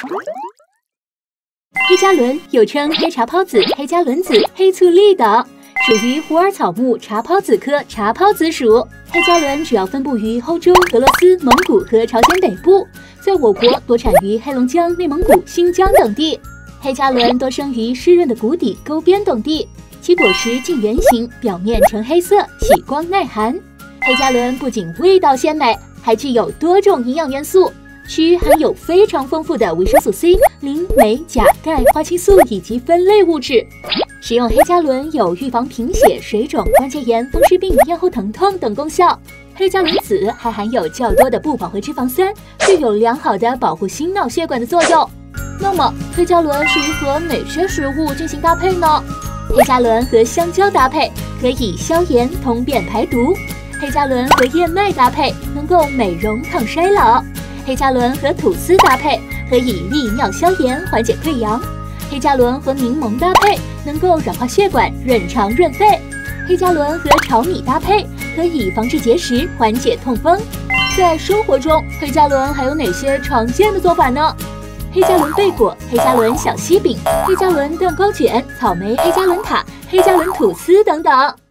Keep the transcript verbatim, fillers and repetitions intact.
黑加仑又称黑茶孢子、黑加仑子、黑醋栗等，属于虎耳草目茶孢子科茶孢子属。黑加仑主要分布于欧洲、俄罗斯、蒙古和朝鲜北部，在我国多产于黑龙江、内蒙古、新疆等地。黑加仑多生于湿润的谷底、沟边等地，其果实径圆形，表面呈黑色，喜光耐寒。黑加仑不仅味道鲜美，还具有多种营养元素，需含有非常丰富的维生素 C、磷、镁、钾、钙、花青素以及酚类物质。食用黑加仑有预防贫血、水肿、关节炎、风湿病、咽喉疼痛等功效。黑加仑籽还含有较多的不饱和脂肪酸，具有良好的保护心脑血管的作用。那么，黑加仑适宜和哪些食物进行搭配呢？黑加仑和香蕉搭配，可以消炎、通便、排毒。黑加仑和燕麦搭配，能够美容抗衰老。黑加仑和吐司搭配，可以利尿消炎、缓解溃疡。黑加仑和柠檬搭配，能够软化血管、润肠润肺。黑加仑和炒米搭配，可以防治结石、缓解痛风。在生活中，黑加仑还有哪些常见的做法呢？黑加仑贝果、黑加仑小西饼、黑加仑蛋糕卷、草莓黑加仑塔、黑加仑吐司等等。